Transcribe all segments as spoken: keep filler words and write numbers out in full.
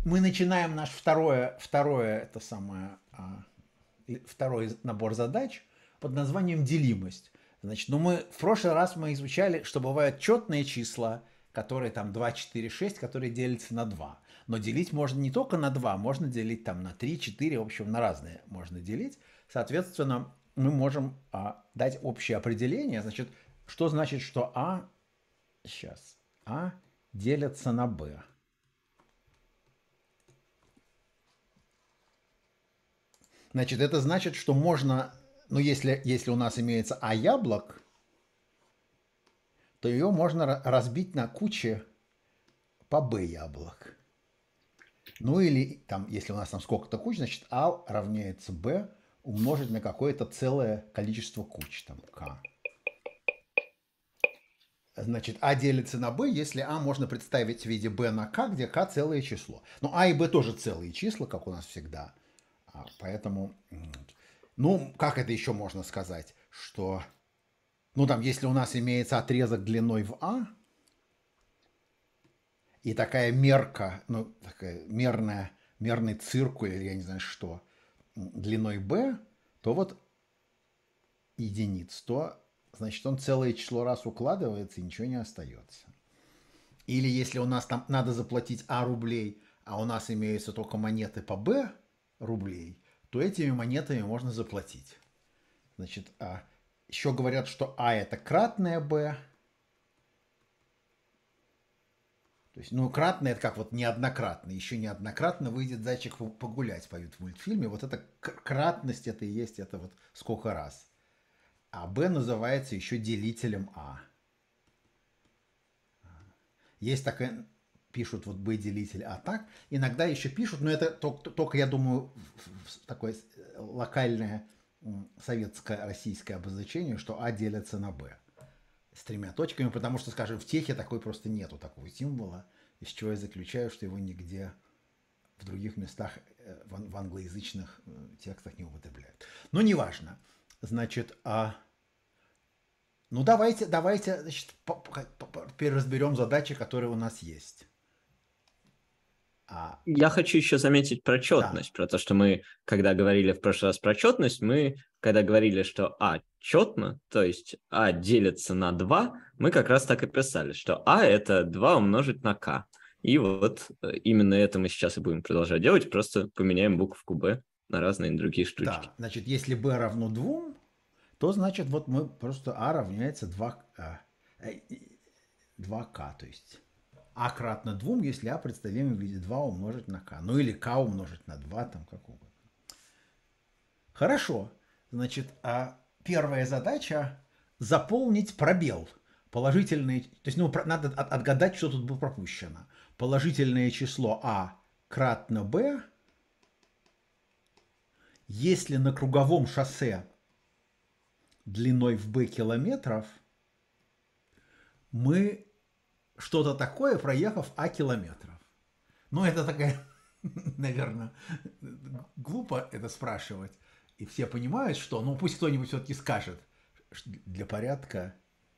мы начинаем наш второе, второе, это самое, а, второй набор задач под названием делимость. Значит, ну мы в прошлый раз мы изучали, что бывают четные числа, которые там два, четыре, шесть, которые делятся на два. Но делить можно не только на два, можно делить там на три, четыре, в общем, на разные можно делить. Соответственно, мы можем а, дать общее определение. Значит, что значит, что А, сейчас, А делятся на Б. Значит, это значит, что можно, ну, если, если у нас имеется А яблок, то ее можно разбить на кучи по Б яблок. Ну или там, если у нас там сколько-то куч, значит А равняется Б умножить на какое-то целое количество куч, там К. Значит, А делится на Б, если А можно представить в виде Б на К, где К целое число. Но А и Б тоже целые числа, как у нас всегда. А, поэтому, ну, как это еще можно сказать, что, ну, там, если у нас имеется отрезок длиной в А, и такая мерка, ну, такая мерная, мерный циркуль, или я не знаю что, длиной b, то вот единиц, то, значит, он целое число раз укладывается и ничего не остается. Или если у нас там надо заплатить а рублей, а у нас имеются только монеты по b рублей, то этими монетами можно заплатить. Значит, а еще говорят, что а это кратное b. То есть, ну, кратное это как вот неоднократно. Еще неоднократно выйдет зайчик погулять, поют в мультфильме. Вот эта кратность, это и есть это вот сколько раз. А b называется еще делителем а. Есть такая, пишут вот b делитель а так. Иногда еще пишут, но это только, только я думаю, такое локальное советское российское обозначение, что а делится на b с тремя точками, потому что, скажем, в техе такой просто нету такого символа, из чего я заключаю, что его нигде в других местах в англоязычных текстах не употребляют. Но неважно. Значит, а... ну давайте, давайте, значит, теперь разберем задачи, которые у нас есть. А... Я хочу еще заметить про четность, да. Про то, что мы, когда говорили в прошлый раз про четность, мы, когда говорили, что А четно, то есть А делится на два, мы как раз так и писали, что А это два умножить на К. И вот именно это мы сейчас и будем продолжать делать, просто поменяем буковку Б на разные другие штучки. Да, значит, если b равно двум, то значит вот мы просто А равняется два к, то есть А кратно двум, если А представим в виде два умножить на К. Ну или К умножить на два, там как угодно. Хорошо. Значит, а первая задача заполнить пробел. Положительные, то есть, ну, надо отгадать, что тут было пропущено. Положительное число А кратно Б, если на круговом шоссе длиной в b километров мы что-то такое, проехав а километров. Ну, это такая, наверное, глупо это спрашивать. И все понимают, что, ну, пусть кто-нибудь все-таки скажет для порядка,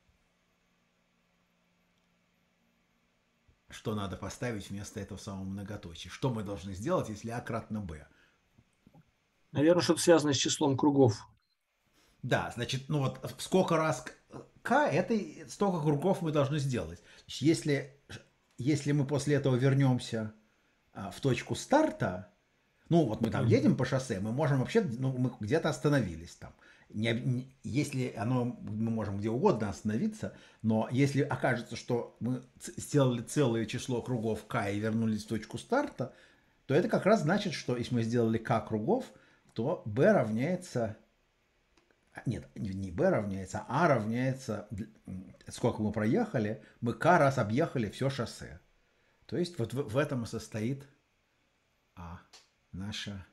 что надо поставить вместо этого самого многоточия. Что мы должны сделать, если а кратно b? Наверное, что-то связано с числом кругов. Да, значит, ну вот сколько раз k, это столько кругов мы должны сделать. Если, если мы после этого вернемся а, в точку старта, ну вот мы там едем по шоссе, мы можем вообще, ну мы где-то остановились там. Не, не, если оно, мы можем где угодно остановиться, но если окажется, что мы сделали целое число кругов k и вернулись в точку старта, то это как раз значит, что если мы сделали k кругов, то b равняется... Нет, не b равняется, а равняется, сколько мы проехали, мы k раз объехали все шоссе. То есть вот в, в этом и состоит а, наша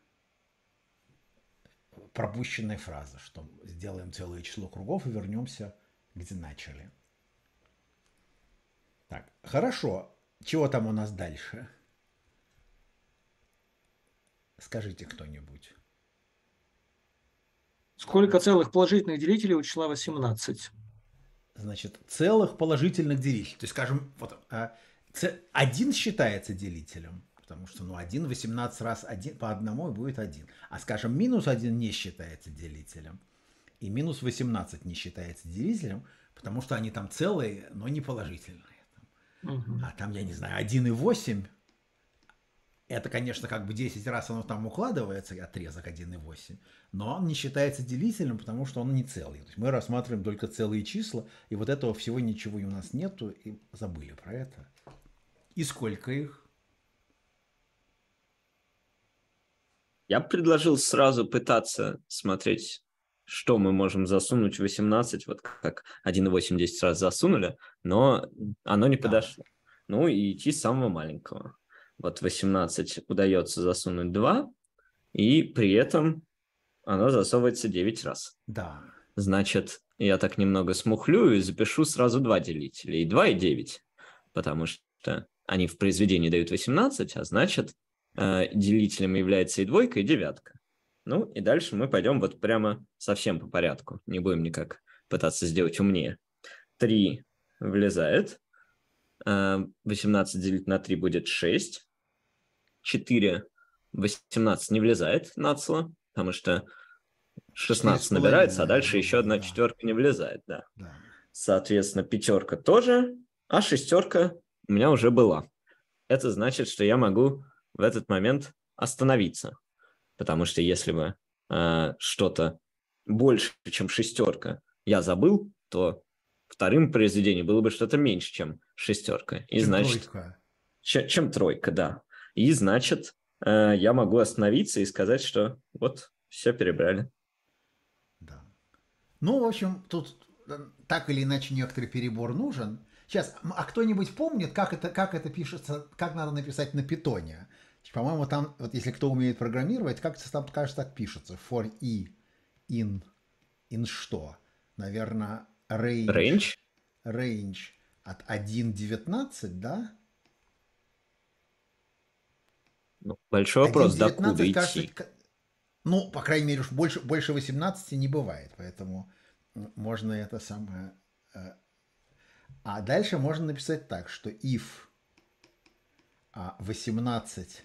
пропущенная фраза, что сделаем целое число кругов и вернемся, где начали. Так, хорошо. Чего там у нас дальше? Скажите кто-нибудь. Сколько целых положительных делителей у числа восемнадцать? Значит, целых положительных делителей. То есть, скажем, вот один считается делителем. Потому что, ну, один восемнадцать раз один, по одному и будет один. А, скажем, минус один не считается делителем. И минус восемнадцать не считается делителем, потому что они там целые, но не положительные. Угу. А там, я не знаю, один и восемь. Это, конечно, как бы десять раз оно там укладывается, отрезок один и восемь, но он не считается делителем, потому что он не целый. То есть мы рассматриваем только целые числа, и вот этого всего ничего у нас нету, и забыли про это. И сколько их? Я предложил сразу пытаться смотреть, что мы можем засунуть в восемнадцать, вот как один и восемь десять раз засунули, но оно не Да. подошло. Ну и идти с самого маленького. Вот восемнадцать удается засунуть два, и при этом оно засовывается девять раз. Да. Значит, я так немного смухлю и запишу сразу два делителя, и два, и девять, потому что они в произведении дают восемнадцать, а значит, э, делителем является и двойка, и девятка. Ну, и дальше мы пойдем вот прямо совсем по порядку, не будем никак пытаться сделать умнее. три влезает, э, восемнадцать делить на три будет шесть, четыре, восемнадцать не влезает нацело, потому что шестнадцать набирается, а дальше еще одна да. четверка не влезает, да. Да. Соответственно, пятерка тоже, а шестерка у меня уже была. Это значит, что я могу в этот момент остановиться, потому что если бы э, что-то больше, чем шестерка, я забыл, то вторым произведением было бы что-то меньше, чем шестерка. И чем значит, тройка. Чем, чем тройка, да. И значит, э, я могу остановиться и сказать, что вот, все перебрали. Да. Ну, в общем, тут так или иначе некоторый перебор нужен. Сейчас, а кто-нибудь помнит, как это, как это пишется, как надо написать на питоне? По-моему, там, вот если кто умеет программировать, как это там, кажется, так пишется. For i, in, in что? Наверное, range. Range? Range от один девятнадцать, да? Ну, большой вопрос, докуда идти? Кажется, ну, по крайней мере, уж больше, больше восемнадцати не бывает, поэтому можно это самое... А дальше можно написать так, что if восемнадцать...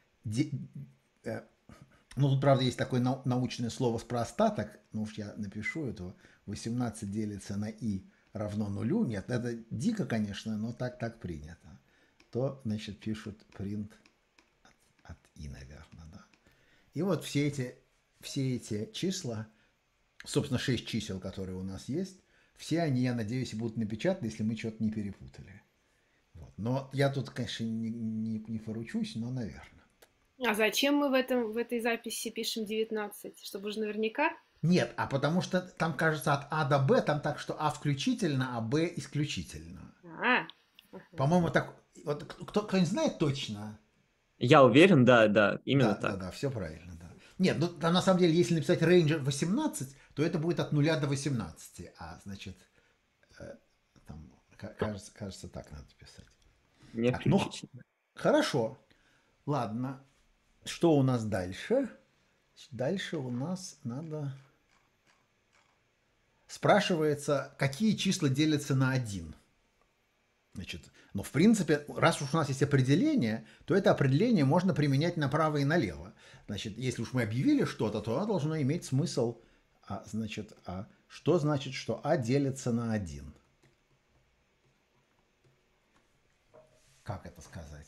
Ну, тут, правда, есть такое научное слово про остаток, ну уж я напишу это, восемнадцать делится на i равно нулю. Нет, это дико, конечно, но так, так принято. То, значит, пишут print от, от i, наверное, да. И вот все эти, все эти числа, собственно, шесть чисел, которые у нас есть, все они, я надеюсь, будут напечатаны, если мы что-то не перепутали. Вот. Но я тут, конечно, не, не, не поручусь, но, наверное. А зачем мы в, этом, в этой записи пишем девятнадцать? Чтобы уже наверняка? Нет, а потому что там, кажется, от А до Б, там так, что А включительно, а Б исключительно. А, ага. По-моему, так... Вот, кто, кто-нибудь знает точно? Я уверен, да, да, именно да, так. Да, да, все правильно, да. Нет, ну там на самом деле, если написать range восемнадцать, то это будет от нуля до восемнадцати. А, значит, э, там, кажется, кажется, так надо писать. Не так, ну, хорошо. Ладно. Что у нас дальше? Дальше у нас надо... Спрашивается, какие числа делятся на один. Значит, ну, в принципе, раз уж у нас есть определение, то это определение можно применять направо и налево. Значит, если уж мы объявили что-то, то оно должно иметь смысл. А, значит, а что значит, что А делится на один? Как это сказать?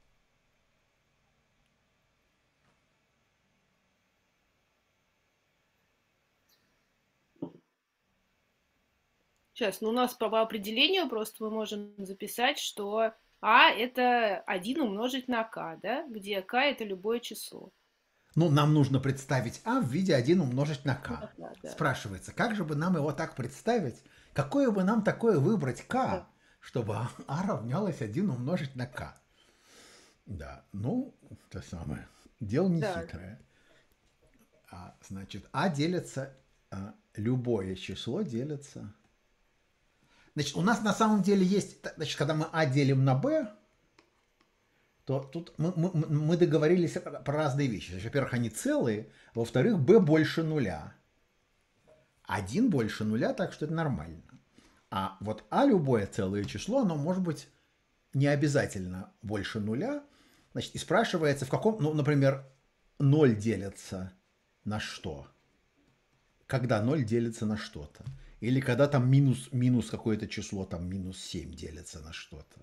Сейчас, ну у нас по определению просто мы можем записать, что А это один умножить на К, да? Где К это любое число. Ну, нам нужно представить А в виде один умножить на К. Да, да. Спрашивается, как же бы нам его так представить? Какое бы нам такое выбрать К, да, чтобы А равнялось один умножить на К? Да, ну, то самое. Дело не да. хитрое. А, значит, А делится, а, любое число делится... Значит, у нас на самом деле есть, значит, когда мы А делим на Б, то тут мы, мы, мы договорились про разные вещи. Значит, во-первых, они целые, во-вторых, Б больше нуля. один больше нуля, так что это нормально. А вот А любое целое число, оно может быть не обязательно больше нуля. Значит, и спрашивается, в каком, ну, например, ноль делится на что? Когда ноль делится на что-то. Или когда там минус, минус какое-то число, там минус семь делится на что-то.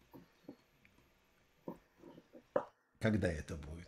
Когда это будет?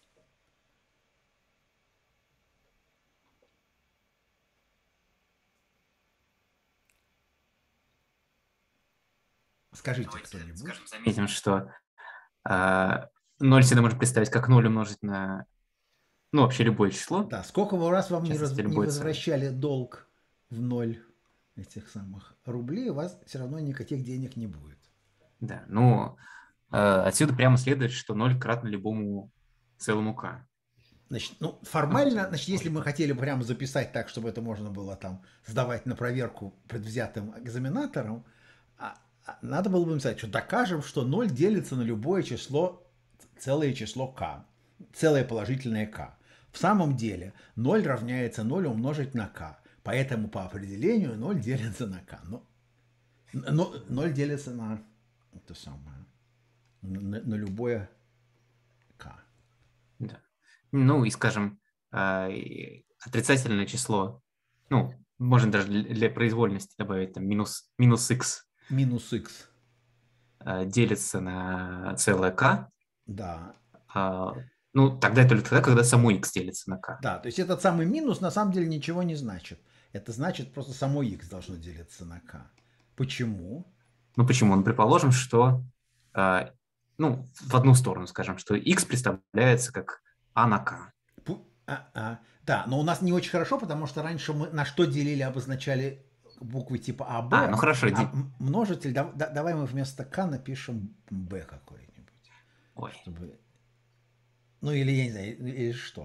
Скажите кто-нибудь. Скажем, заметим, что э, ноль всегда можно представить как ноль умножить на, ну, вообще любое число. Да, сколько раз вам не, раз, не любой возвращали целый. Долг в ноль этих самых рублей, у вас все равно никаких денег не будет. Да, ну, э, отсюда прямо следует, что ноль кратно любому целому k. Значит, ну, формально, значит, если мы хотели прямо записать так, чтобы это можно было там сдавать на проверку предвзятым экзаменатором, а, а, надо было бы написать, что докажем, что ноль делится на любое число, целое число k, целое положительное k. В самом деле ноль равняется ноль умножить на k, поэтому по определению ноль делится на k. Но, но ноль делится на это самое, на, на любое k. Да. Ну и, скажем, отрицательное число, ну, можно даже для произвольности добавить там минус, минус x. Минус x. Делится на целое k. Да. Ну, тогда только тогда, когда само x делится на k. Да, то есть этот самый минус на самом деле ничего не значит. Это значит, просто само x должно делиться на k. Почему? Ну, почему? Ну, предположим, что, ну, в одну сторону, скажем, что x представляется как а на k. А, а. Да, но у нас не очень хорошо, потому что раньше мы на что делили, обозначали буквы типа А, Б. А, ну хорошо. А множитель, да, да, давай мы вместо К напишем Б какой-нибудь. Ой. Чтобы... Ну или я не знаю, или что?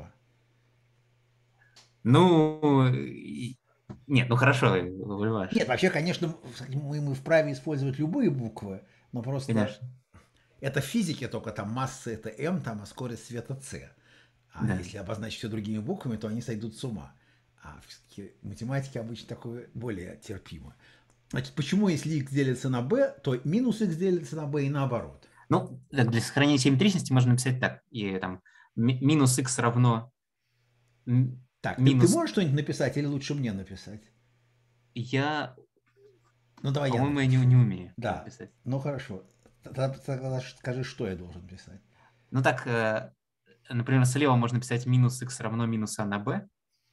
Ну, нет, ну хорошо. Нет, вообще, конечно, мы, мы вправе использовать любые буквы, но просто... Конечно. Это в физике только, там масса это М, там, а скорость света С. А да. Если обозначить все другими буквами, то они сойдут с ума. А все-таки математики обычно такое более терпимо. Значит, почему, если x делится на b, то минус x делится на b и наоборот? Ну, для сохранения симметричности можно написать так. И там минус x равно... Так, минус... ты, ты можешь что-нибудь написать или лучше мне написать? Я... Ну, давай я По-моему, я не, не умею да. писать. Ну, хорошо. Тогда, тогда скажи, что я должен писать. Ну, так... Например, слева можно писать минус x равно минус а на b.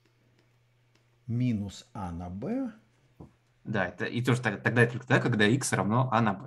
Минус а на b. Да, это, и тоже тогда это только тогда, когда x равно а на b.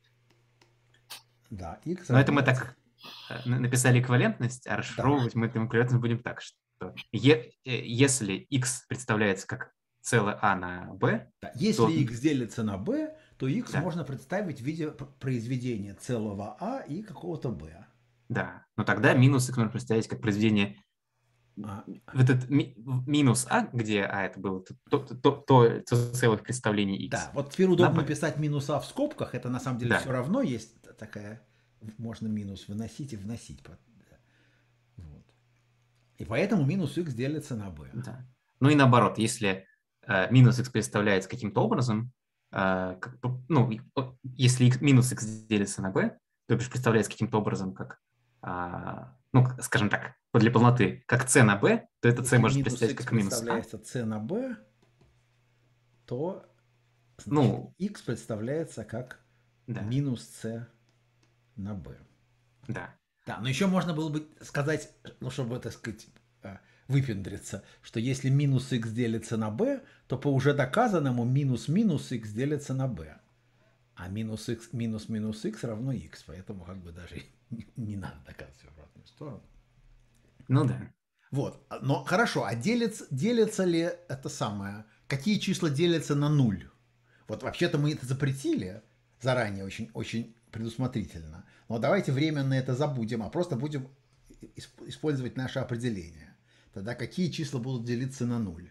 Да, x Но равно... это мы так написали эквивалентность, а расшифровывать да. мы эту эквивалентность будем так, что е, если x представляется как целое а на b... Да, если то... x делится на b, то x да. можно представить в виде произведения целого а и какого-то b. Да, но тогда минус x можно представить как произведение а. в этот ми, минус а, где а это было то, то, то, то, то целых представлений x. Да, вот теперь удобно писать минус а в скобках, это на самом деле да. все равно есть такая, можно минус выносить и вносить. Вот. И поэтому минус x делится на b. Да. Ну и наоборот, если э, минус x представляется каким-то образом, э, как, ну, если x, минус x делится на b, то бишь представляется каким-то образом как ну, скажем так, для полноты, как c на b, то это c может представить как минус а. Если c на b, то значит, ну, x представляется как да. минус c на b. Да. Да, но еще можно было бы сказать, ну, чтобы, так сказать, выпендриться, что если минус x делится на b, то по уже доказанному минус минус x делится на b. А минус x минус минус x равно x, поэтому как бы даже не надо доказывать в обратную сторону. Ну да. Вот, но хорошо, а делится, делится ли это самое, какие числа делятся на нуль? Вот вообще-то мы это запретили заранее очень, очень предусмотрительно, но давайте временно это забудем, а просто будем использовать наше определение. Тогда какие числа будут делиться на нуль?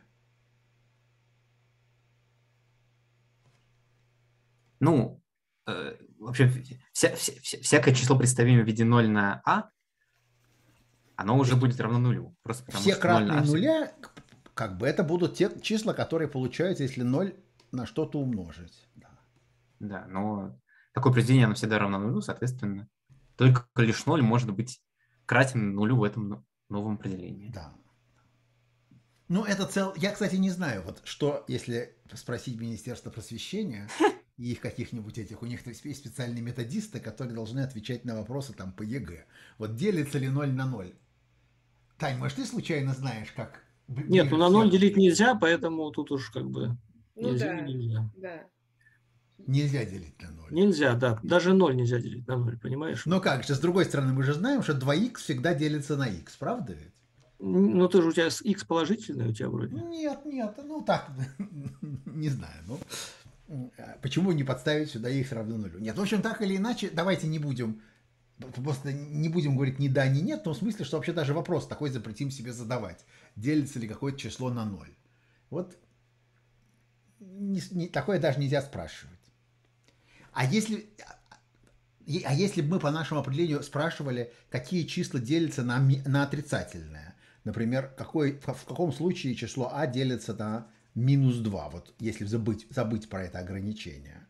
Ну, э, вообще, вся, вся, всякое число, представимое в виде ноль на а, оно уже будет равно нулю. Просто потому, все что кратные ноль нуля, как бы это будут те числа, которые получаются, если ноль на что-то умножить. Да, да, но такое произведение, оно всегда равно нулю, соответственно. только лишь ноль может быть кратен нулю в этом новом определении. Да. Ну, это цел... Я, кстати, не знаю, вот что, если спросить Министерство просвещения и их каких-нибудь этих, у них есть специальные методисты, которые должны отвечать на вопросы там по ЕГЭ. Вот делится ли ноль на ноль? Тань, может, ты случайно знаешь, как... Нет, ну на ноль делить нельзя, поэтому тут уж как бы Ну нельзя, да, нельзя. да. Нельзя делить на ноль. Нельзя, да. Даже ноль нельзя делить на ноль, понимаешь? Но как же, с другой стороны, мы же знаем, что два х всегда делится на х, правда ведь? Ну ты же, у тебя x положительный у тебя вроде. Нет, нет, ну так, не знаю, ну... Почему не подставить сюда х равно нулю? Нет, в общем, так или иначе, давайте не будем, просто не будем говорить ни да, ни нет, но в смысле, что вообще даже вопрос такой запретим себе задавать. Делится ли какое-то число на ноль? Вот не, не, такое даже нельзя спрашивать. А если, а если бы мы по нашему определению спрашивали, какие числа делятся на, на отрицательное, например, какой, в каком случае число а делится на минус два, вот если забыть, забыть про это ограничение.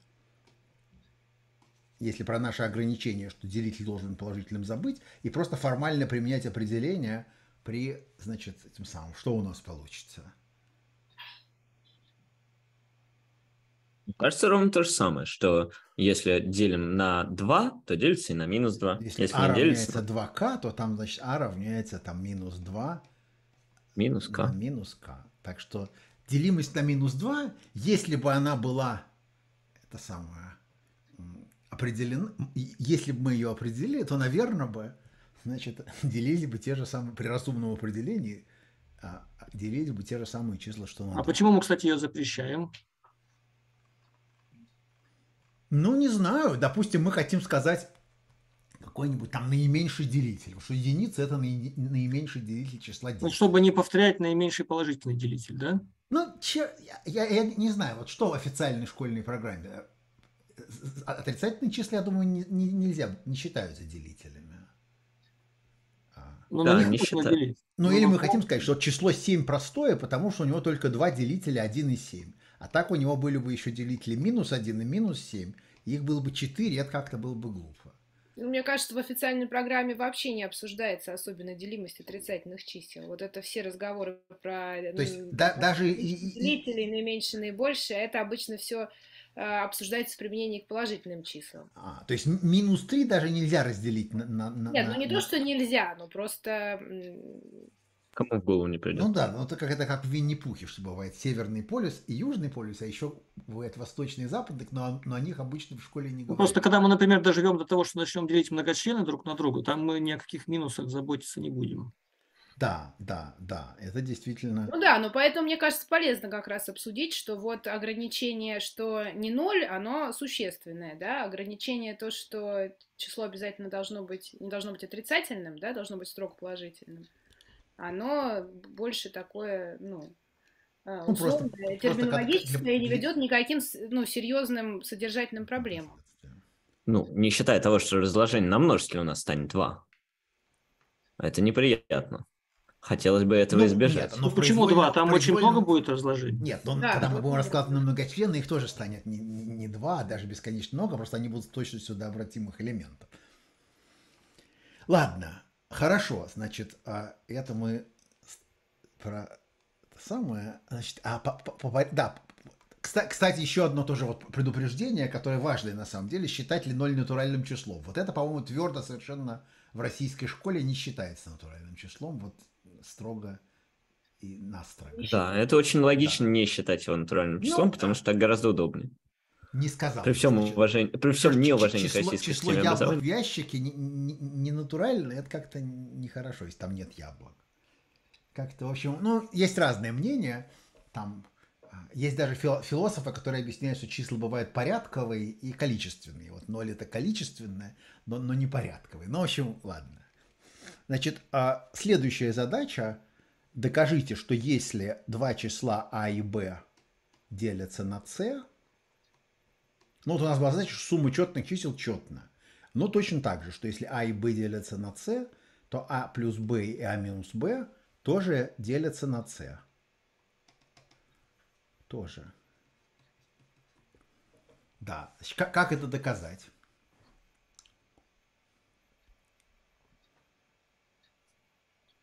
Если про наше ограничение, что делитель должен быть положительным, забыть, и просто формально применять определение при, значит, этим самым, что у нас получится? Кажется, ровно то же самое, что если делим на два, то делится и на минус два. Если, если а не равняется делится, два ка, то там, значит, а равняется там минус два минус на k. минус k. Так что делимость на минус два, если бы она была, это самое, определена, если бы мы ее определили, то, наверное, бы, значит, делили бы те же самые, при разумном определении, делили бы те же самые числа, что на А два. почему мы, кстати, ее запрещаем? Ну, не знаю. Допустим, мы хотим сказать какой-нибудь там наименьший делитель. Потому что единица – это наименьший делитель числа десять. Ну, чтобы не повторять наименьший положительный делитель, да? Ну, че, я, я, я не знаю, вот что в официальной школьной программе. Отрицательные числа, я думаю, не, не, нельзя, не считаются делителями. Но Да, на них не можно считаю. делить. Ну, Но или на мы том- хотим сказать, что число семь простое, потому что у него только два делителя один и семь. А так у него были бы еще делители минус один и минус семь. Их было бы четыре, это как-то было бы глупо. Ну, мне кажется, в официальной программе вообще не обсуждается особенно делимость отрицательных чисел. Вот это все разговоры про То есть да, даже и, и- делители, наименьшее, наибольшее, это обычно все обсуждается в применении к положительным числам. а, то есть м- минус три даже нельзя разделить на... на, на- Нет, на- ну не на- то, что нельзя, но просто... м, Кому в голову не придет. Ну да, ну это как, это как в Винни-Пухе, что бывает Северный полюс и Южный полюс, а еще бывает Восточный и Западный, но, но о них обычно в школе не Ну, говорят. просто когда мы, например, доживем до того, что начнем делить многочлены друг на друга, там мы ни о каких минусах заботиться не будем. Да, да, да, это действительно... Ну да, но поэтому, мне кажется, полезно как раз обсудить, что вот ограничение, что не ноль, оно существенное, да, ограничение то, что число обязательно должно быть, не должно быть отрицательным, да, должно быть строго положительным, оно больше такое, ну, а, Ну, просто- условное, просто как- терминологическое для- и не для- ведет никаким, с- ну, серьезным содержательным проблемам. Ну, не считая того, что разложение на множителе у нас станет два. Это неприятно. Хотелось бы этого Ну, избежать. нет, но Ну, в почему произвольном- два? Там в очень произвольном- много будет разложений. Нет, но Да, когда мы вот будем именно. раскладывать на многочлены, их тоже станет не, не, не два, а даже бесконечно много, просто они будут с точностью до обратимых элементов. Ладно, хорошо, значит, а это мы с- про это самое, значит, а по- по- по- да, кста- кстати, еще одно тоже вот предупреждение, которое важное на самом деле, считать ли ноль натуральным числом. Вот это, по-моему, твердо совершенно в российской школе не считается натуральным числом, вот строго и настрого. Да, это очень логично не считать его натуральным Ну, числом, потому что так гораздо удобнее. Не сказал. При всем значит. уважении, при всем Число- неуважении к число, российской число системе яблок образования. в ящике не, не, не натурально, это как-то нехорошо, если там нет яблок. Как-то, в общем, ну, есть разные мнения. Там а, есть даже фил- философы, которые объясняют, что числа бывают порядковые и количественные. Вот ноль это количественное, но, но не порядковые. Ну, в общем, ладно. Значит, а, следующая задача. Докажите, что если два числа а и b делятся на c, ну, вот у нас была задача, что сумма четных чисел четна. Но точно так же, что если а и b делятся на c, то а плюс b и а минус b тоже делятся на c. Тоже. Да. Как, как это доказать?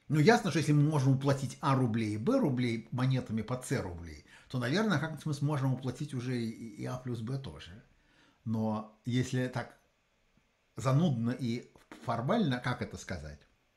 Ну, ясно, что если мы можем уплатить А рублей и Б рублей монетами по С рублей, то, наверное, как-нибудь мы сможем уплатить уже и, и А плюс Б тоже. Но если так занудно и формально, как это сказать?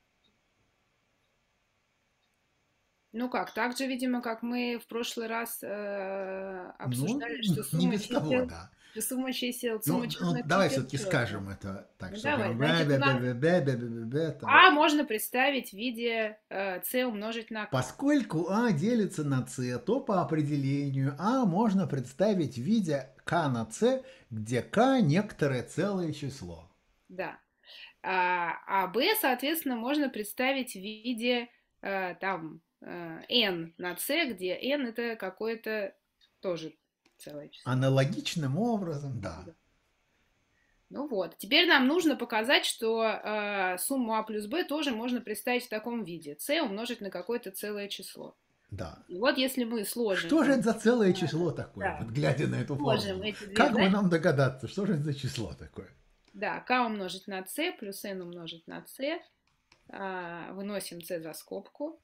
Ну как, так же, видимо, как мы в прошлый раз э, обсуждали, Ну, что не сумма без того, чисел, да. что сумма чисел, Ну, сумма ну, черных давай чисел все-таки четная. скажем это так, Ну что давай, прям значит, у нас бе-бе-бе-бе-бе-бе-бе там. А можно представить в виде э, С умножить на К. Поскольку А делится на С, то по определению А можно представить в виде К на С, где К некоторое целое число. Да. А, а Б, соответственно, можно представить в виде э, там э, N на С, где N это какое-то тоже целое число. Аналогичным образом, да. Ну вот, теперь нам нужно показать, что э, сумму А плюс Б тоже можно представить в таком виде. С умножить на какое-то целое число. Да. И вот если мы сложим... Что же это за целое число такое, Да. вот глядя на эту Сложим формулу? эти две Как бы значения. нам догадаться, что же это за число такое? Да, К умножить на С плюс N умножить на С. А, выносим С за скобку.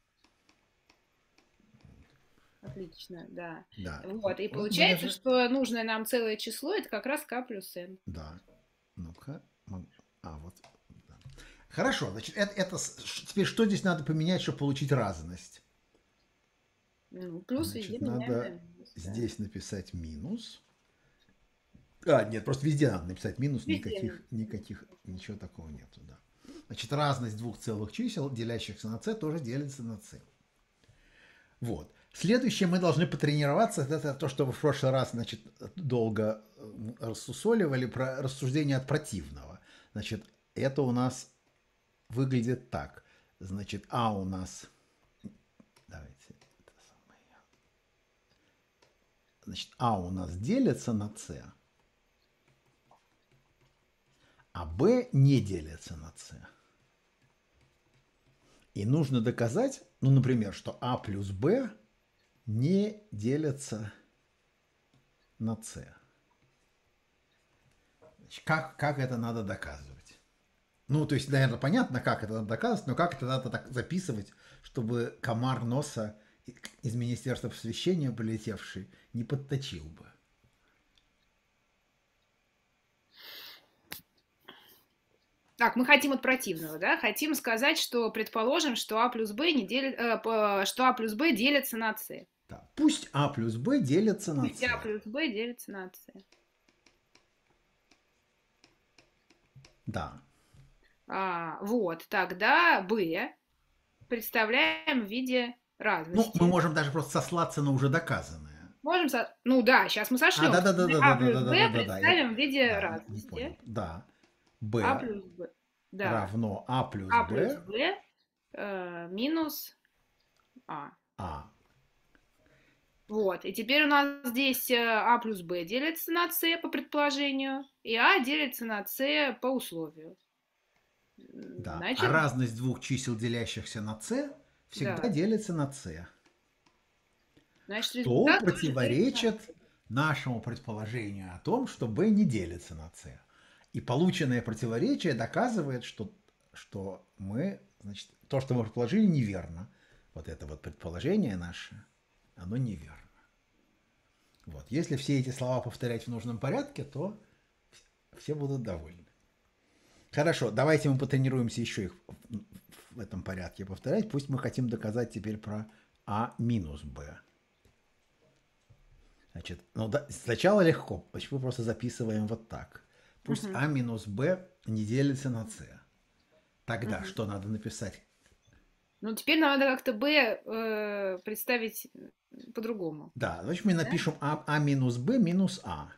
Отлично, да. Да. Вот, и Вот получается, даже- что нужное нам целое число это как раз К плюс N. Да. Ну-ка. мог- А, вот. да. Хорошо, значит, это, это с- ш- теперь что здесь надо поменять, чтобы получить разность? Ну, плюс Значит, везде меняем надо на минус, да. здесь написать минус. А, нет, просто везде надо написать минус, Везде никаких, никаких, ничего такого нету, да. Значит, разность двух целых чисел, делящихся на С, тоже делится на С. Вот. Следующее мы должны потренироваться, это то, что вы в прошлый раз, значит, долго э, рассусоливали про рассуждение от противного. Значит, это у нас выглядит так. Значит, А у нас... Давайте. Это самое. Значит, А у нас делится на С, а Б не делится на С. И нужно доказать, ну, например, что А плюс Б не делятся на С. Значит, как, как это надо доказывать? Ну, то есть, наверное, понятно, как это надо доказывать, но как это надо так записывать, чтобы комар носа из Министерства просвещения прилетевший не подточил бы. Так, мы хотим от противного, да? Хотим сказать, что предположим, что А плюс Б не делит, э, по- что А плюс Б делится на С. Да. Пусть А плюс Б делится на Пусть С. А плюс Б делится на С. Да. А, вот, тогда Б представляем в виде Ну, разности. мы можем даже просто сослаться на уже доказанное. Можем, со- ну да, сейчас мы сошлем. А, да, да, да, да, А да, плюс да, да, Б да, да, да, представим я- в виде да, не разности. понял. Да. Б А плюс Б. Да. равно А плюс А плюс Б, Б э, минус А. А. Вот, и теперь у нас здесь э, А плюс Б делится на С по предположению, и А делится на С по условию. Да. Значит, А разность двух чисел, делящихся на С, всегда Да. делится на С. значит, Что результат тоже противоречит делится нашему предположению о том, что Б не делится на С. И полученное противоречие доказывает, что, что мы, значит, то, что мы предположили, неверно. Вот это вот предположение наше, оно неверно. Вот. Если все эти слова повторять в нужном порядке, то все будут довольны. Хорошо, давайте мы потренируемся еще их в- в этом порядке повторять. Пусть мы хотим доказать теперь про А минус Б. Значит, ну да, сначала легко. Значит, мы просто записываем вот так. Пусть Мгм. А минус Б не делится на С. Тогда Мгм. что надо написать? Ну, теперь нам надо как-то Б э, представить по-другому. Да, значит, мы напишем А, А минус Б минус А.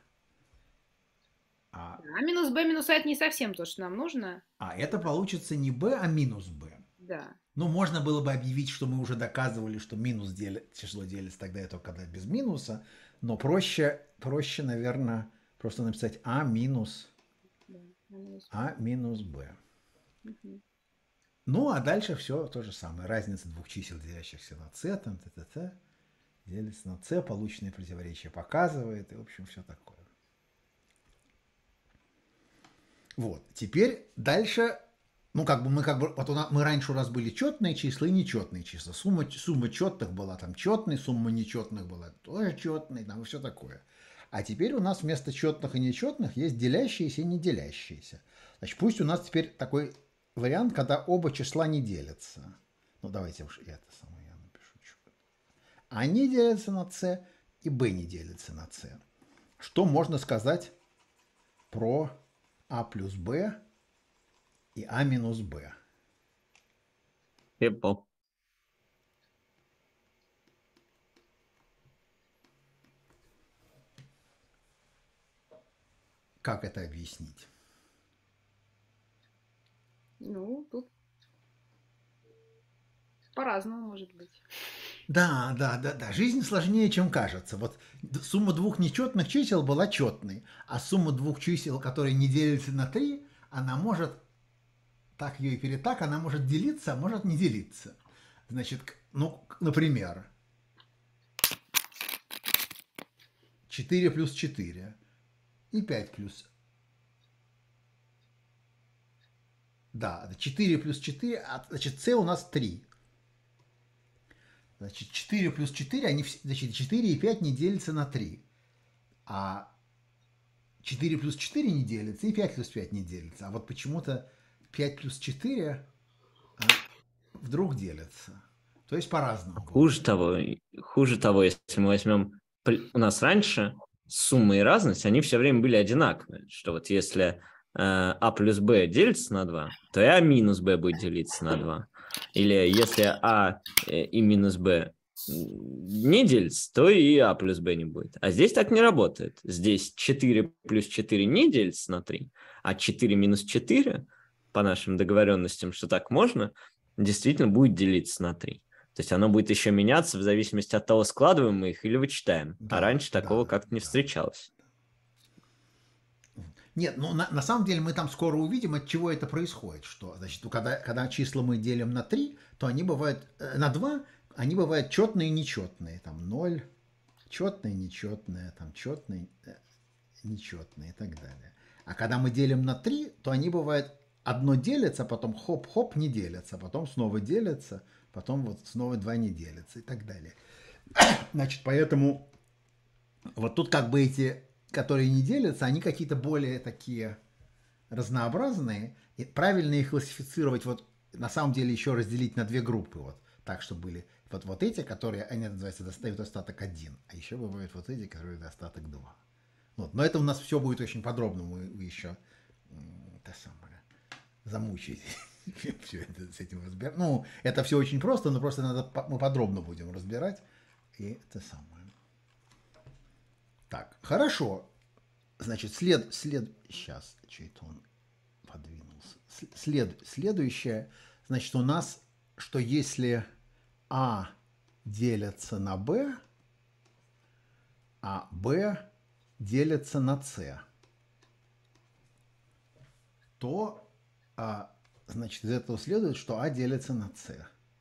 А, А минус Б минус А это не совсем то, что нам нужно. а это получится не Б, а минус Б. Да. Ну, можно было бы объявить, что мы уже доказывали, что минус дели... число делится тогда это когда без минуса, но проще, проще, наверное, просто написать А минус, Да, А минус Б. А минус Б. Мгм. Ну, а дальше все то же самое. Разница двух чисел, делящихся на С, там, т-т-т, делится на С, полученное противоречие показывает, и, в общем, все такое. Вот. Теперь дальше Ну, как бы мы как бы, вот у нас, мы раньше у нас были четные числа и нечетные числа. Сумма, сумма четных была там четной, сумма нечетных была тоже четной, там и все такое. А теперь у нас вместо четных и нечетных есть делящиеся и не делящиеся. Значит, пусть у нас теперь такой вариант, когда оба числа не делятся. Ну, давайте уж это самое я напишу. А не делятся на c и b не делятся на c. Что можно сказать про а плюс b и а минус b? Пепо. Как это объяснить? Ну, тут по-разному может быть. Да, да, да, да. Жизнь сложнее, чем кажется. Вот сумма двух нечетных чисел была четной, а сумма двух чисел, которые не делятся на три, она может, так ее и перетак, она может делиться, а может не делиться. Значит, ну, например, четыре плюс четыре и пять плюс... Да, четыре плюс четыре, значит, c у нас три. Значит, четыре плюс четыре, они, значит, четыре и пять не делятся на три. А четыре плюс четыре не делится, и пять плюс пять не делится. А вот почему-то пять плюс четыре вдруг делятся. То есть по-разному. Хуже того, хуже того, если мы возьмем... У нас раньше сумма и разность, они все время были одинаковые. Что вот если э, а плюс b делится на два, то и а минус b будет делиться на два. Или если а и минус b не делится, то и а плюс b не будет. А здесь так не работает. Здесь четыре плюс четыре не делится на три, а четыре минус четыре, по нашим договоренностям, что так можно, действительно будет делиться на три. То есть оно будет еще меняться в зависимости от того, складываем мы их или вычитаем. Да, а раньше да, такого как-то не да. встречалось. Нет, ну на, на самом деле мы там скоро увидим, от чего это происходит. Что, значит, когда, когда числа мы делим на три, то они бывают, э, на два, они бывают четные и нечетные. Там ноль, четные, нечетные, там четные, э, нечетные и так далее. А когда мы делим на три, то они бывают, одно делится, потом хоп-хоп не делятся, потом снова делятся, потом вот снова два не делятся и так далее. Значит, поэтому вот тут как бы эти... которые не делятся, они какие-то более такие разнообразные. И правильно их классифицировать, вот на самом деле еще разделить на две группы. Вот так, чтобы были вот, вот эти, которые, они называются, достают остаток один. А еще бывают вот эти, которые остаток два. Вот. Но это у нас все будет очень подробно. Мы, вы еще это самое, замучаетесь все это с этим разбирать. Ну, это все очень просто, но просто надо, мы подробно будем разбирать. И это самое. Так, хорошо. Значит, след, след, сейчас, что-то он подвинулся. След, следующее, значит, у нас, что если А делится на Б, а Б делится на С, то, а, значит, из этого следует, что А делится на С.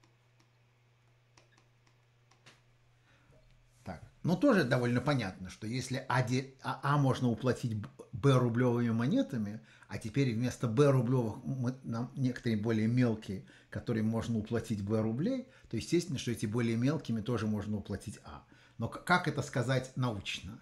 Но тоже довольно понятно, что если А, а можно уплатить Б рублевыми монетами, а теперь вместо Б рублевых нам некоторые более мелкие, которые можно уплатить Б рублей, то естественно, что эти более мелкими тоже можно уплатить А. Но как это сказать научно?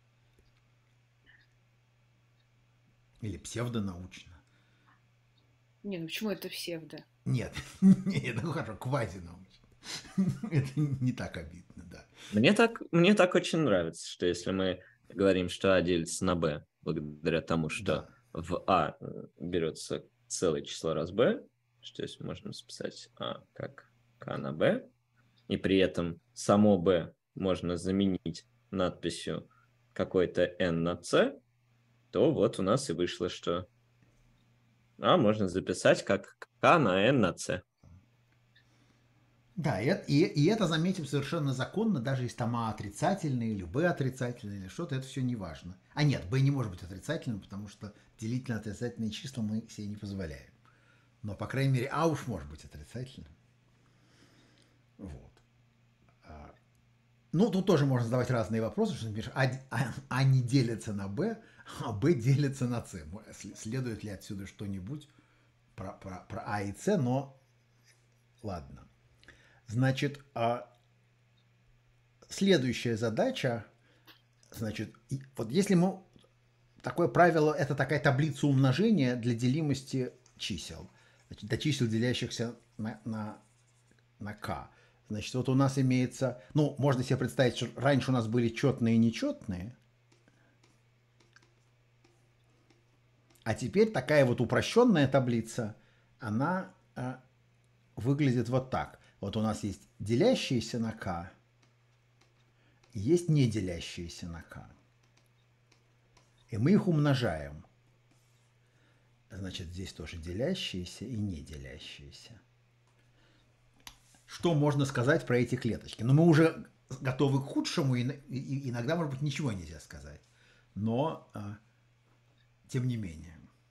Или псевдонаучно? Не, ну почему это псевдо? Нет, нет, ну хорошо, квазинаучно. Это не так обидно, да. Мне так, мне так очень нравится, что если мы говорим, что А делится на Б, благодаря тому, что да. в А берется целое число раз Б, что есть можно записать А как К на Б, и при этом само Б можно заменить надписью какой-то N на С, то вот у нас и вышло, что А можно записать как К на N на С. Да, и, и, и это, заметим, совершенно законно, даже если там А отрицательный или Б отрицательный или что-то, это все не важно. А нет, Б не может быть отрицательным, потому что делить на отрицательные числа мы себе не позволяем. Но, по крайней мере, А уж может быть отрицательным. Вот. Ну, тут тоже можно задавать разные вопросы, что, например, А, а, а не делится на Б, а Б делится на С. Следует ли отсюда что-нибудь про, про, про А и С, но ладно. Значит, следующая задача, значит, вот если мы... Такое правило – это такая таблица умножения для делимости чисел. Значит, до чисел, делящихся на, на, на k. Значит, вот у нас имеется... Ну, можно себе представить, что раньше у нас были четные и нечетные. А теперь такая вот упрощенная таблица, она а, выглядит вот так. Вот у нас есть делящиеся на k, есть не делящиеся на k. И мы их умножаем. Значит, здесь тоже делящиеся и не делящиеся. Что можно сказать про эти клеточки? Ну, мы уже готовы к худшему, и иногда, может быть, ничего нельзя сказать. Но, тем не менее.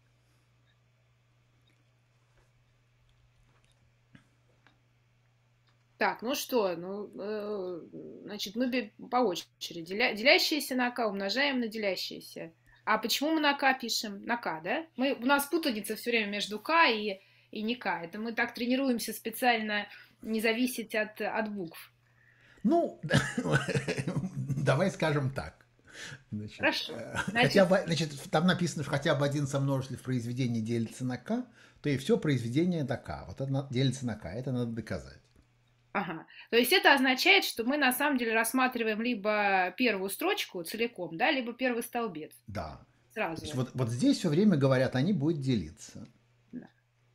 Так, ну что, ну, э, значит, мы по очереди. Деля, делящиеся на k умножаем на делящиеся. А почему мы на k пишем? На k, да? Мы, у нас путаница все время между k и, и не k. Это мы так тренируемся специально не зависеть от, от букв. Ну, давай скажем так. Значит, Хорошо. Значит, Значит, бы, значит, там написано, что хотя бы один сомножитель в произведении делится на k, то и все произведение до k. Вот это делится на k. Это надо доказать. Ага. То есть это означает, что мы на самом деле рассматриваем либо первую строчку целиком, да, либо первый столбец. Да. Сразу. То есть вот, вот здесь все время говорят, они будут делиться. Да.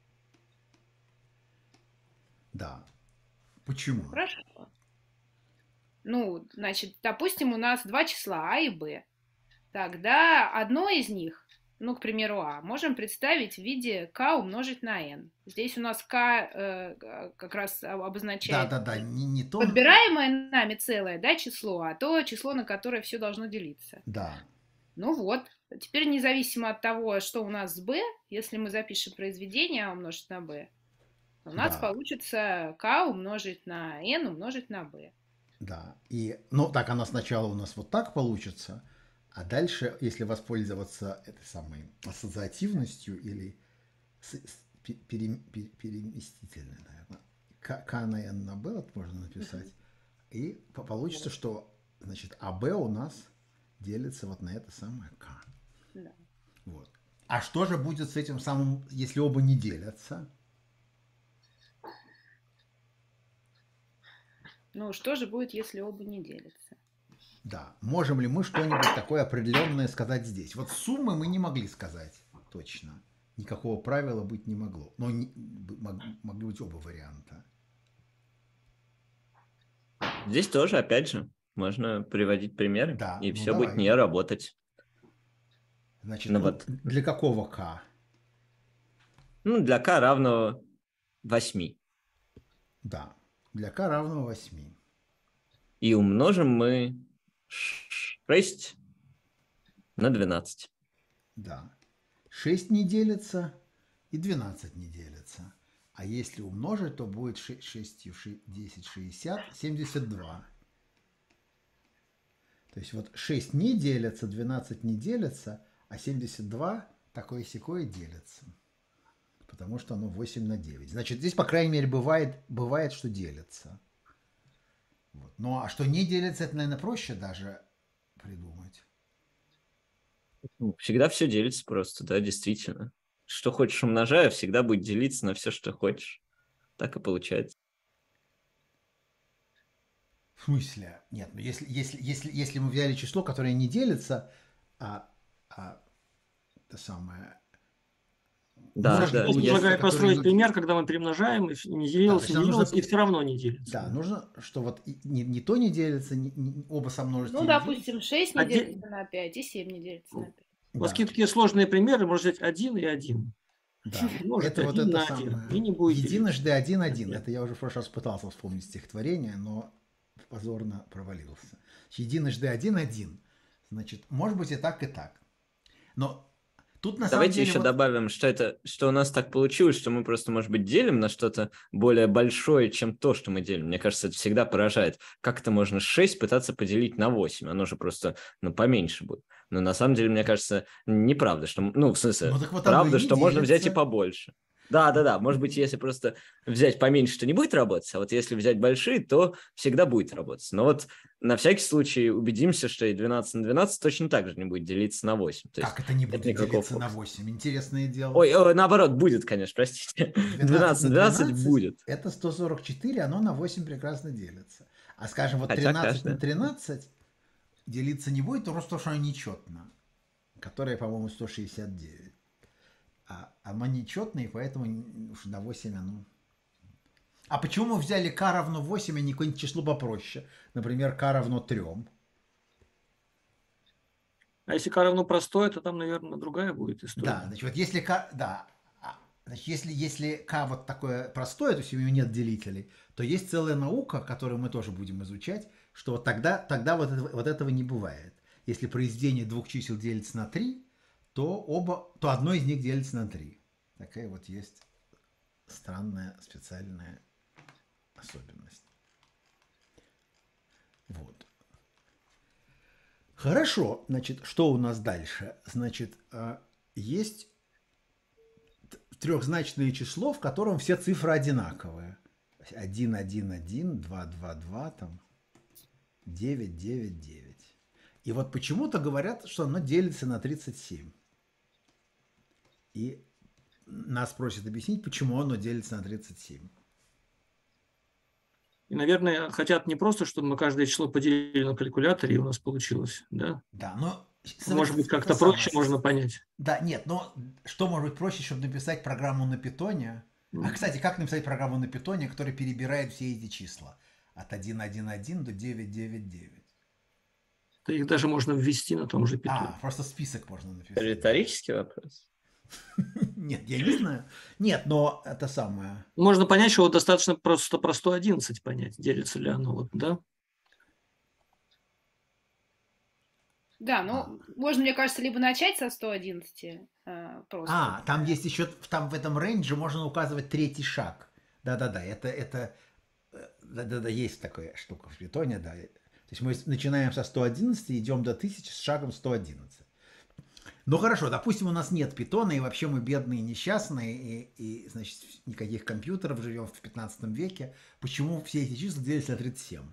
Да. Почему? Хорошо. Ну, значит, допустим, у нас два числа А и Б. Тогда одно из них, ну, к примеру, А, можем представить в виде k умножить на n. Здесь у нас k э, как раз обозначает да, да, да. Не, не то... подбираемое нами целое, да, число, а то число, на которое все должно делиться. Да. Ну вот, теперь независимо от того, что у нас с b, если мы запишем произведение А умножить на b, у нас да. получится k умножить на n умножить на b. Да. И, ну, так оно сначала у нас вот так получится. А дальше, если воспользоваться этой самой ассоциативностью или с, с, пере, пере, переместительной, наверное, к, к на n на b вот можно написать, mm-hmm. и получится, что, значит, АБ у нас делится вот на это самое k. Да. Вот. А что же будет с этим самым, если оба не делятся? Ну, что же будет, если оба не делятся? Да. Можем ли мы что-нибудь такое определенное сказать здесь? Вот суммы мы не могли сказать точно. Никакого правила быть не могло. Но не, мог, могли быть оба варианта. Здесь тоже, опять же, можно приводить примеры, да, и ну все давай. будет не работать. Значит, ну, ну, вот. Для какого k? Ну, для k равно восьми. Да, для k равно восьми. И умножим мы шесть на двенадцать. Да. шесть не делится и двенадцать не делится. А если умножить, то будет шесть, десять, шестьдесят, семьдесят два. То есть вот шесть не делится, двенадцать не делится, а семьдесят два такое-сякое делится. Потому что оно восемь на девять. Значит, здесь, по крайней мере, бывает, бывает что делится. Вот. Ну, а что не делится, это, наверное, проще даже придумать. Всегда все делится просто, да, действительно. Что хочешь умножая, всегда будет делиться на все, что хочешь. Так и получается. В смысле? Нет, ну если, если, если, если мы взяли число, которое не делится, а, а это самое... Да, да. Я предлагаю построить не... пример, когда мы перемножаем, и не делилось, да, не делилось, нужно... и все равно не делится. Да, нужно, что вот не, не то не делится, не, не, оба сомножить. Ну, допустим, шесть не один... делится на пять, и семь не делится на пять. У вас какие-то такие сложные примеры, можно взять один и один. Да, может, это вот это на самое. один, и не будет Единожды один-один. Это я уже в прошлый раз пытался вспомнить стихотворение, но позорно провалился. Единожды один-один. Значит, может быть и так, и так. Но тут на Давайте самом деле... еще вот... добавим, что это, что у нас так получилось, что мы просто, может быть, делим на что-то более большое, чем то, что мы делим. Мне кажется, это всегда поражает. Как это можно шесть пытаться поделить на восемь? Оно же просто, ну, поменьше будет. Но на самом деле, мне кажется, неправда, что... Ну, в смысле, ну, вот правда, что делится. можно взять и побольше. Да, да, да. Может быть, если просто взять поменьше, то не будет работать, а вот если взять большие, то всегда будет работать. Но вот на всякий случай убедимся, что и двенадцать на двенадцать точно так же не будет делиться на восемь. То Как есть это не будет никакого делиться на фокуса. восемь? Интересное дело. Ой, ой, наоборот, будет, конечно, простите. двенадцать на двенадцать будет. Это сто сорок четыре, оно на восемь прекрасно делится. А скажем, вот Хотя тринадцать на каждая. тринадцать делиться не будет, просто потому что оно нечетно. Которое, по-моему, сто шестьдесят девять. А оно нечетное, и поэтому уж на восемь оно... А почему мы взяли k равно восемь, а не какое-нибудь число попроще? Например, k равно три. А если k равно простое, то там, наверное, другая будет история. Да, значит, вот если k, да, а, значит, если, если k вот такое простое, то есть у него нет делителей, то есть целая наука, которую мы тоже будем изучать, что вот тогда, тогда вот, этого, вот этого не бывает. Если произведение двух чисел делится на три, то, оба, то одно из них делится на три. Такая вот есть странная специальная особенность. Вот. Хорошо, значит, что у нас дальше? Значит, есть трехзначное число, в котором все цифры одинаковые. один, один, один, два, два, два, там, девять, девять, девять. И вот почему-то говорят, что оно делится на тридцать семь. И нас просят объяснить, почему оно делится на тридцать семь. И, наверное, хотят не просто, чтобы мы каждое число поделили на калькуляторе, и у нас получилось, да? Да, но... Может быть, как-то проще можно понять. Да, нет, но что может быть проще, чтобы написать программу на питоне? Mm-hmm. А, кстати, как написать программу на питоне, которая перебирает все эти числа? От один, один, один до девять, девять, девять. Да их даже можно ввести на том же питоне. А, просто список можно написать. Риторический вопрос. Нет, я не знаю. Нет, но это самое. Можно понять, что вот достаточно просто про сто одиннадцать понять, делится ли оно, вот, да? Да, ну, а. можно, мне кажется, либо начать со сто одиннадцати э, просто. А, там есть еще, там в этом рейнже можно указывать третий шаг. Да-да-да, это, это, да-да-да, есть такая штука в питоне, да. То есть мы начинаем со сто одиннадцати и идем до тысячи с шагом сто одиннадцать. Ну хорошо, допустим, у нас нет питона, и вообще мы бедные, несчастные, и, и значит, никаких компьютеров, живем в пятнадцатом веке. Почему все эти числа делятся на тридцать семь?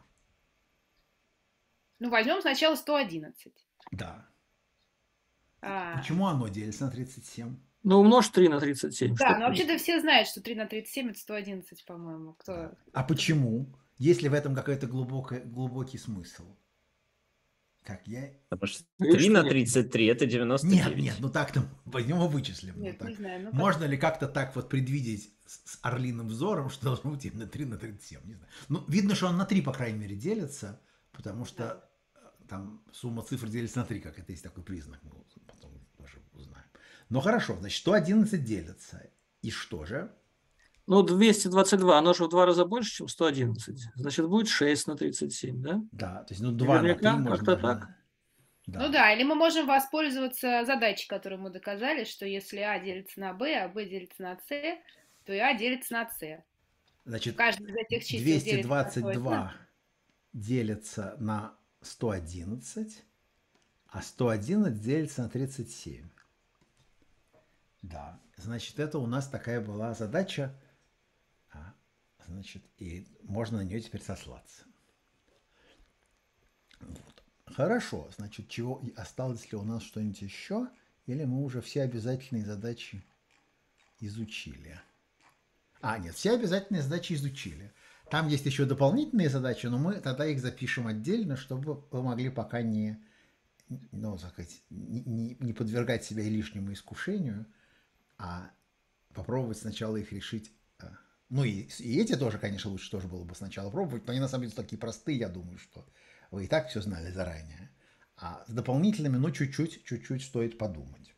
Ну, возьмем сначала сто одиннадцать. Да. А... Почему оно делится на тридцать семь? Ну, умножь три на тридцать семь. Да, но вообще-то все знают, что три на тридцать семь это сто одиннадцать, по-моему. Кто... Да. А почему? Есть ли в этом какой-то глубокий, глубокий смысл? Как я... Потому что три на тридцать три это девяносто девять. Нет, нет, ну так-то возьмем и вычислим. Нет, ну, так. Не знаю, ну, Можно как... ли как-то так вот предвидеть с орлиным взором, что должно быть именно три на тридцать семь? Не знаю. Ну, видно, что он на три, по крайней мере, делится, потому что там сумма цифр делится на три, как это есть такой признак, мы потом тоже узнаем. Ну хорошо, значит, сто одиннадцать делится. И что же? Ну, двести двадцать два, оно же в два раза больше, чем сто одиннадцать. Значит, будет шесть на тридцать семь, да? Да, то есть, ну, два на три можно... Как-то так. Да. Ну да, или мы можем воспользоваться задачей, которую мы доказали, что если А делится на Б, а Б делится на С, то и А делится на С. Значит, каждый из этих чисел двести двадцать два делится на сто одиннадцать, а сто одиннадцать делится на тридцать семь. Да, значит, это у нас такая была задача, а, значит, и можно на нее теперь сослаться. Вот. Хорошо, значит, чего осталось ли у нас что-нибудь еще, или мы уже все обязательные задачи изучили? А, нет, все обязательные задачи изучили. Там есть еще дополнительные задачи, но мы тогда их запишем отдельно, чтобы вы могли пока не, ну, так сказать, не, не подвергать себя лишнему искушению, а попробовать сначала их решить. Ну и, и эти тоже, конечно, лучше тоже было бы сначала пробовать, но они на самом деле такие простые, я думаю, что вы и так все знали заранее. А с дополнительными, ну, чуть-чуть, чуть-чуть стоит подумать.